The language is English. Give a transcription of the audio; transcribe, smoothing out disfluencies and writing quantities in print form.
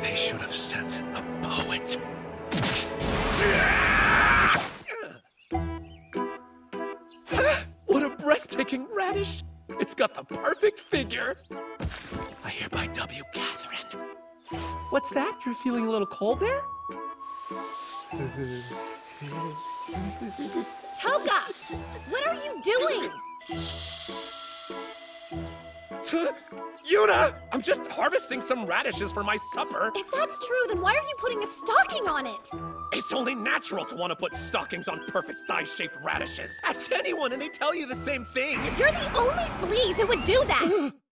They should have sent a poet. What a breathtaking radish! It's got the perfect figure. I hereby W Catherine. What's that? You're feeling a little cold there? Touka! What are you doing? Yuna! I'm just harvesting some radishes for my supper. If that's true, then why are you putting a stocking on it? It's only natural to want to put stockings on perfect thigh-shaped radishes. Ask anyone and they tell you the same thing. You're the only sleaze who would do that!